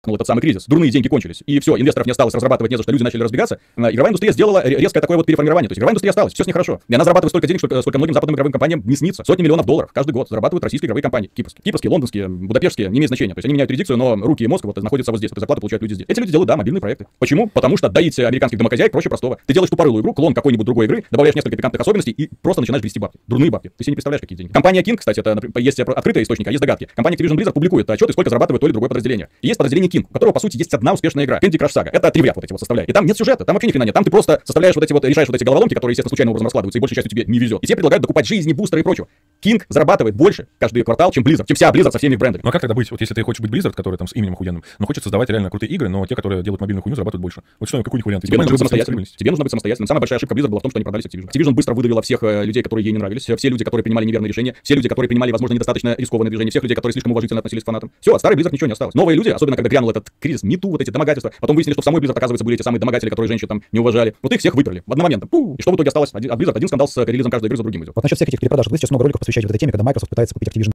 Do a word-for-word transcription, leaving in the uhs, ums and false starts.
ну, этот самый кризис, дурные деньги кончились, и все, инвесторов не осталось, разрабатывать не за что, люди начали разбегаться, игровая индустрия сделала резкое такое вот переформирование, то есть игровая индустрия осталась, все с ней хорошо, и она зарабатывает столько денег, сколько, сколько многим западным игровым компаниям не снится, сотни миллионов долларов каждый год зарабатывают российские игровые компании, кипрские, кипрские, лондонские, будапештские, не имеет значения, то есть они меняют юрисдикцию, но руки и мозг вот находятся вот здесь, вот, зарплаты получают люди здесь. Эти люди делают, да, мобильные проекты. Почему? Потому что доить американских домохозяек проще простого. Ты делаешь тупорылую игру, клон какой-нибудь другой игры, добавляешь несколько пикантных особенностей и просто начинаешь грести бабки. Дурные бабки. Ты себе не представляешь, какие деньги. Компания King, кстати, это есть открытые источники, а есть догадки. Компания Activision Blizzard публикует отчеты, сколько зарабатывает то или другое подразделение. И есть подразделение King, у которого, по сути, есть одна успешная игра. Candy Crush Saga. Это тривиат вот эти вот составляет. И там нет сюжета, там вообще ни хрена нет. Там ты просто составляешь вот эти вот, решаешь вот эти головоломки, которые, естественно, случайным образом раскладываются, и большей частью тебе не везет. И тебе предлагают докупать жизни, бустеры и прочего. King зарабатывает больше каждый квартал, чем Blizzard, чем вся Blizzard со всеми брендами. Ну а как тогда быть? Вот если ты хочешь быть Blizzard, который там с именем охуенным, но хочет создавать реально крутые игры, но те, которые делают мобильную хуйню, зарабатывают больше. Вот что, какой у них вариант? Тебе, тебе нужно быть самостоятельным. Тебе нужно быть самостоятельным. Самая большая ошибка Blizzard была в том, что они продались Activision. Activision быстро выдавила всех э, людей, которые ей не нравились, все люди, которые принимали неверные решения, все люди, которые принимали, возможно, недостаточно рискованные движения, всех людей, которые слишком уважительно относились к фанатам. Все, от старой Blizzard ничего не осталось. Новые люди, особенно когда грянул этот кризис, МИТУ, вот эти домогательства, потом выяснили, что в самой Blizzard, оказывается, были эти самые домогатели, которые женщин там не уважали. Вот их всех выперли в одномоментно. Пу! И что в итоге осталось? Один, от Blizzard один скандал с релизом каждой игры за другим идет. Вот насчет всяких перепродаж. Вы сейчас много роликов посвящаете вот этой теме, когда Microsoft пытается купить Activision